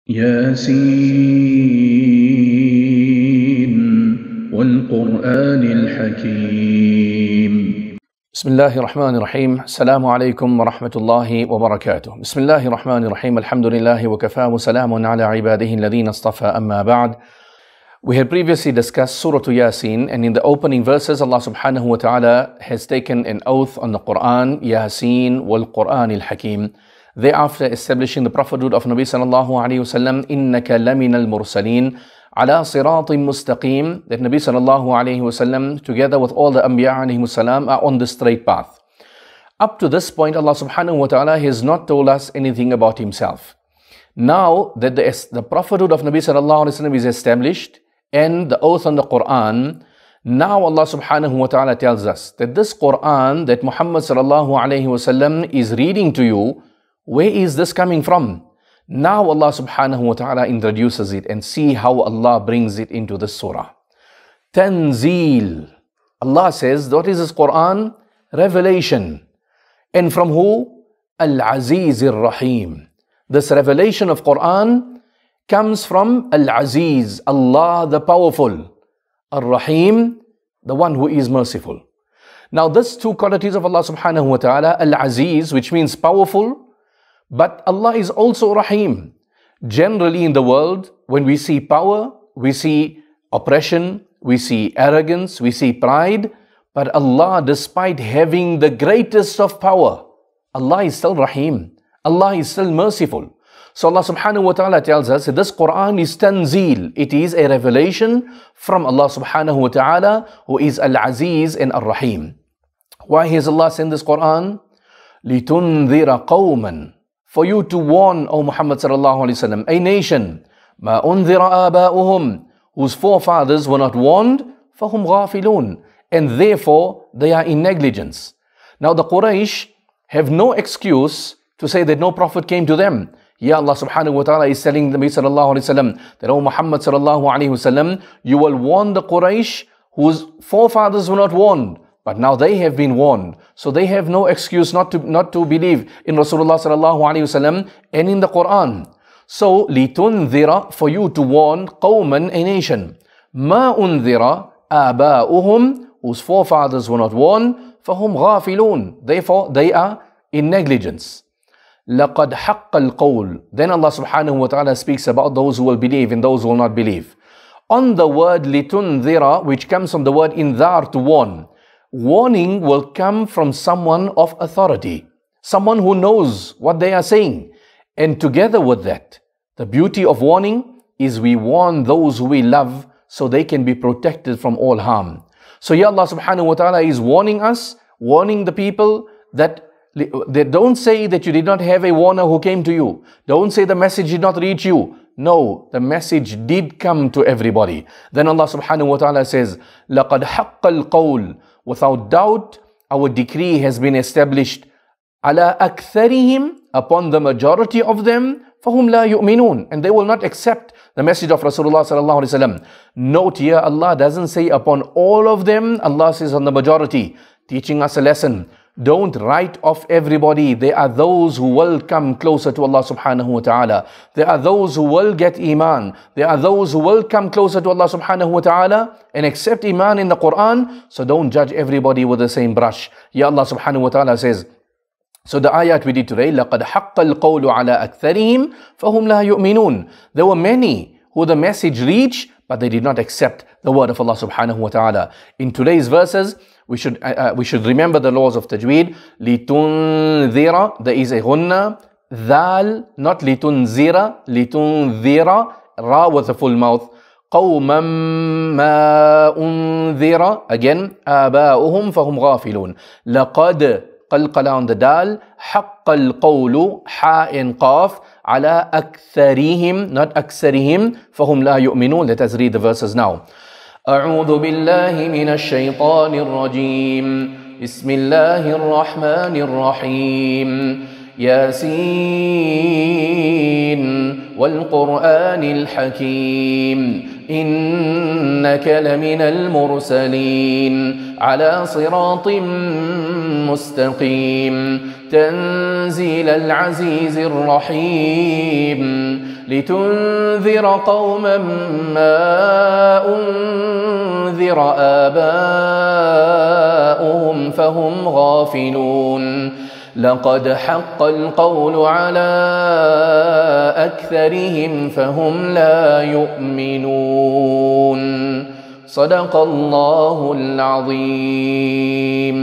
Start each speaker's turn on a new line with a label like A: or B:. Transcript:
A: ياسين والقرآن الحكيم.
B: بسم الله الرحمن الرحيم. السلام عليكم ورحمة الله وبركاته. بسم الله الرحمن الرحيم. الحمد لله وكفى وسلام على عباده الذين اصطفى. أما بعد. We had previously discussed Surah Yasin, and in the opening verses Allah subhanahu wa ta'ala has taken an oath on the Quran, Yasin wal Quran al-Hakim. Thereafter establishing the prophethood of Nabi sallallahu alayhi wa sallam, innaka lamina al-mursaleen ala siratin mustaqim, that Nabi sallallahu alayhi wa sallam together with all the Anbiya alayhi salam are on the straight path. Up to this point, Allah subhanahu wa ta'ala has not told us anything about himself. Now that the prophethood of Nabi sallallahu alayhi wa sallam is established and the oath on the Quran, now Allah subhanahu wa ta'ala tells us that this Quran that Muhammad sallallahu alayhi wa sallam is reading to you, where is this coming from? Now Allah subhanahu wa ta'ala introduces it, and see how Allah brings it into the surah. Tanzeel. Allah says, what is this Quran? Revelation. And from who? Al-Aziz Ar-Rahim. This revelation of Quran comes from Al-Aziz, Allah the powerful. Ar-Rahim, the one who is merciful. Now these two qualities of Allah subhanahu wa ta'ala, Al-Aziz, which means powerful, but Allah is also Rahim. Generally in the world, when we see power, we see oppression, we see arrogance, we see pride. But Allah, despite having the greatest of power, Allah is still Rahim. Allah is still merciful. So Allah subhanahu wa ta'ala tells us that this Quran is Tanzeel. It is a revelation from Allah subhanahu wa ta'ala, who is Al-Aziz and Ar-Rahim. Why has Allah sent this Quran? لِتُنذِرَ قَوْمًا, for you to warn, O Muhammad sallallahu alayhi wa sallam, a nation, مَا أُنذِرَ آبَاؤُهُمْ, whose forefathers were not warned, فَهُمْ غَافِلُونَ, and therefore they are in negligence. Now the Quraysh have no excuse to say that no prophet came to them. Yeah, Allah subhanahu wa ta'ala is telling the Nabi sallallahu alayhi wa sallam that, O Muhammad sallallahu alayhi wa sallam, you will warn the Quraysh whose forefathers were not warned. But now they have been warned. So they have no excuse not to believe in Rasulullah sallallahu alayhi wa sallam and in the Quran. So, لِتُنذِرَ, for you to warn, قَوْمًا, a nation. مَا أُنذِرَ آبَاؤُهُمْ, whose forefathers were not warned, فَهُمْ غَافِلُونَ, therefore they are in negligence. لَقَدْ حَقَّ الْقَوْلِ, then Allah subhanahu wa ta'ala speaks about those who will believe and those who will not believe. On the word لِتُنذِرَ, which comes from the word inzar, to warn. Warning will come from someone of authority, someone who knows what they are saying. And together with that, the beauty of warning is we warn those who we love so they can be protected from all harm. So yeah, Allah subhanahu wa ta'ala is warning us, warning the people that they don't say that you did not have a warner who came to you. Don't say the message did not reach you. No, the message did come to everybody. Then Allah subhanahu wa ta'ala says, لَقَدْ حَقَّ الْقَوْلِ, without doubt, our decree has been established. عَلَىٰ أَكْثَرِهِمْ, upon the majority of them, فَهُمْ لَا يُؤْمِنُونَ, and they will not accept the message of Rasulullah sallallahu alaihi wasallam. Note here, Allah doesn't say upon all of them, Allah says on the majority, teaching us a lesson. Don't write off everybody. There are those who will come closer to Allah subhanahu wa ta'ala. There are those who will get Iman. There are those who will come closer to Allah subhanahu wa ta'ala and accept Iman in the Quran. So don't judge everybody with the same brush. Ya Allah subhanahu wa ta'ala says, so the ayat we did today, لَقَدْ حَقَّ الْقَوْلُ عَلَىٰ أَكْثَرِهِمْ فَهُمْ لَا يُؤْمِنُونَ. There were many who the message reached, but they did not accept the word of Allah subhanahu wa ta'ala. In today's verses, we should remember the laws of tajweed. لِتُنذِرَ, there is a ghunna, dhal, not لِتُنذِرَ, لِتُنذِرَ, ra with a full mouth. قَوْمًا مَا أُنذِرَ, again, آبَاؤُهُمْ فَهُمْ غَافِلُونَ. لَقَدْ, قلقل on the dal, حَقَّ الْقَوْلُ, حَاء and قاف, على أكثرهم, not أكثرهم, فَهُمْ لَا يُؤْمِنُونَ. Let us read the verses now. أعوذ بالله من الشيطان الرجيم. بسم الله الرحمن الرحيم. ياسين والقرآن الحكيم. إنك لمن المرسلين على صراط مستقيم تنزيل العزيز الرحيم لتنذر قوما ما أنذر آباؤهم فهم غافلون لقد حق القول على أكثرهم فهم لا يؤمنون صدق الله العظيم.